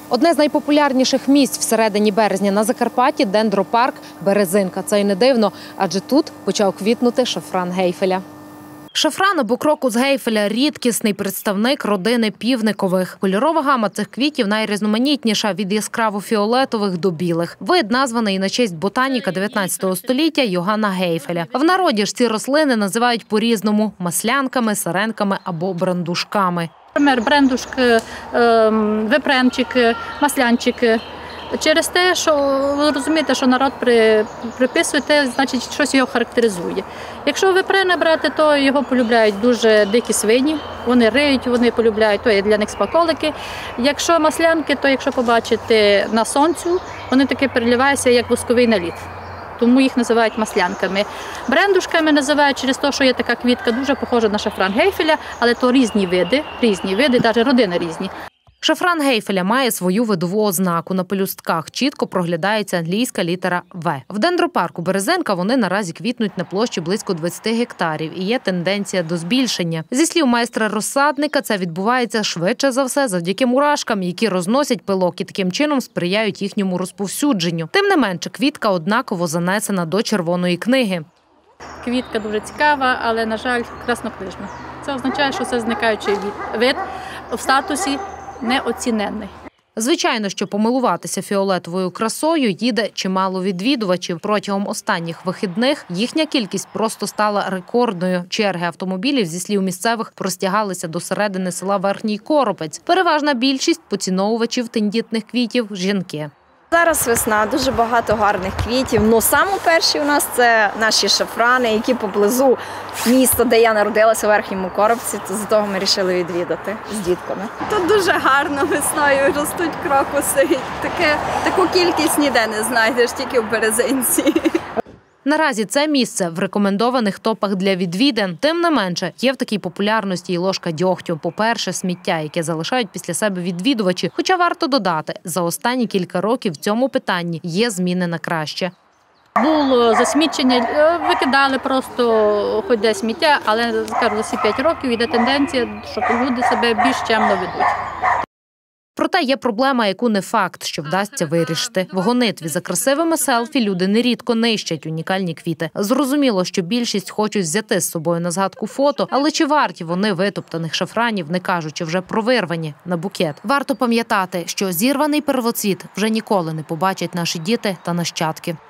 Одне з найпопулярніших місць всередині березня на Закарпатті – дендропарк «Березинка». Це й не дивно, адже тут почав квітнути шафран Гейфеля. Шафран або крокус Гейфеля – рідкісний представник родини півникових. Кольорова гама цих квітів найрізноманітніша – від яскраво-фіолетових до білих. Вид названий на честь ботаніка 19 століття Йоганна Гейфеля. В народі ж ці рослини називають по-різному – маслянками, саренками або брендушками. Наприклад, брендушки, випремчики, маслянчики. Через те, що ви розумієте, що народ приписує те, значить, щось його характеризує. Якщо випрена брати, то його полюбляють дуже дикі свині, вони риють, вони полюбляють, то є для них смаколики. Якщо маслянки, то якщо побачите на сонцю, вони таки переливаються, як восковий наліт. Тому їх називають маслянками. Брендушками називають через те, що є така квітка, дуже похожа на шафран Гейфеля, але то різні види, навіть родини різні. Шафран Гейфеля має свою видову ознаку. На пелюстках чітко проглядається англійська літера «В». В дендропарку «Березинка» вони наразі квітнуть на площі близько 20 гектарів і є тенденція до збільшення. Зі слів майстра-розсадника, це відбувається швидше за все завдяки мурашкам, які розносять пилок і таким чином сприяють їхньому розповсюдженню. Тим не менше, квітка однаково занесена до червоної книги. Квітка дуже цікава, але, на жаль, краснокнижна. Це означає, що це зникаючий вид в статусі неоціненний. Звичайно, що помилуватися фіолетовою красою їде чимало відвідувачів. Протягом останніх вихідних їхня кількість просто стала рекордною. Черги автомобілів, зі слів місцевих, простягалися до середини села Верхній Коропець. Переважна більшість поціновувачів тендітних квітів – жінки. Зараз весна, дуже багато гарних квітів. Ну, саме перші у нас – це наші шафрани, які поблизу міста, де я народилася, у Верхньому Коробці. То з того ми вирішили відвідати з дітками. Тут дуже гарно весною ростуть крокуси. Таку кількість ніде не знайдеш, тільки в Березинці. Наразі це місце в рекомендованих топах для відвідин. Тим не менше, є в такій популярності і ложка дьогтю. По-перше, сміття, яке залишають після себе відвідувачі. Хоча варто додати, за останні кілька років в цьому питанні є зміни на краще. Було засмічення, викидали просто хоч де сміття, але, скажу, за всі 5 років йде тенденція, що люди себе більш чемно ведуть. Проте є проблема, яку не факт, що вдасться вирішити. В гонитві за красивими селфі люди нерідко нищать унікальні квіти. Зрозуміло, що більшість хочуть взяти з собою на згадку фото, але чи варті вони витоптаних шафранів, не кажучи вже про вирвані на букет? Варто пам'ятати, що зірваний первоцвіт вже ніколи не побачать наші діти та нащадки.